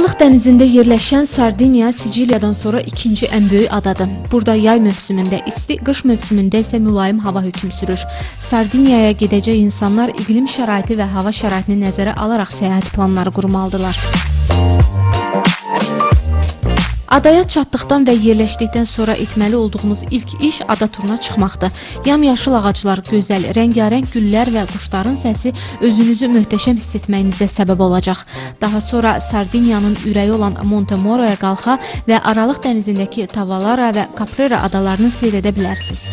Aralıq dənizində yerləşən Sardiniya Siciliyadan sonra ikinci ən böyük adadır. Burada yay mövsümündə isti, qış mövsümündə isə mülayim hava hökm sürür. Sardiniyaya gedəcək insanlar iqlim şəraiti və hava şəraitini nəzərə alaraq səyahət planları qurmalıdırlar. Adaya çatdıqdan və yerləşdikdən sonra etməli olduğumuz ilk iş ada turuna çıxmaqdır. Yamyaşıl ağaclar, gözəl, rəngarəng güllər və quşların səsi özünüzü möhtəşəm hiss etməyinizə səbəb olacaq. Daha sonra Sardiniyanın ürəyi olan Montemoro'ya qalxa və Aralıq dənizindəki Tavalara və Caprera adalarını seyr edə bilərsiniz.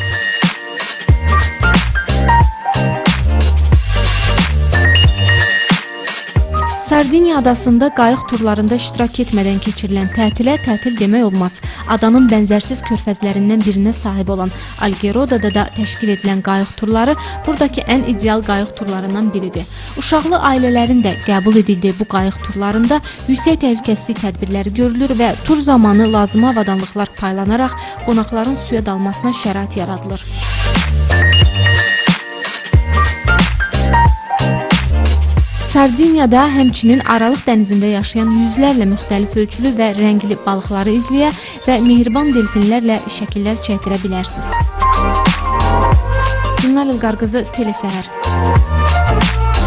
Sardiniya adasında qayıq turlarında iştirak etmədən keçirilən tətilə tətil demək olmaz. Adanın bənzərsiz körfəzlərindən birinə sahib olan Algerodada da təşkil edilən qayıq turları buradakı ən ideal qayıq turlarından biridir. Uşaqlı ailələrin də qəbul edildiyi bu qayıq turlarında yüksək təhlükəsizlik tədbirləri görülür və tur zamanı lazımi avadanlıqlar paylanaraq qonaqların suya dalmasına şərait yaradılır. Sardiniyada həmçinin Aralıq dənizində yaşayan yüzlərlə müxtəlif ölçülü və rəngli balıqları izləyə və mehriban delfinlərlə şəkillər çəkdirə bilərsiniz. Günlər İlqar qızı, Telesəhər.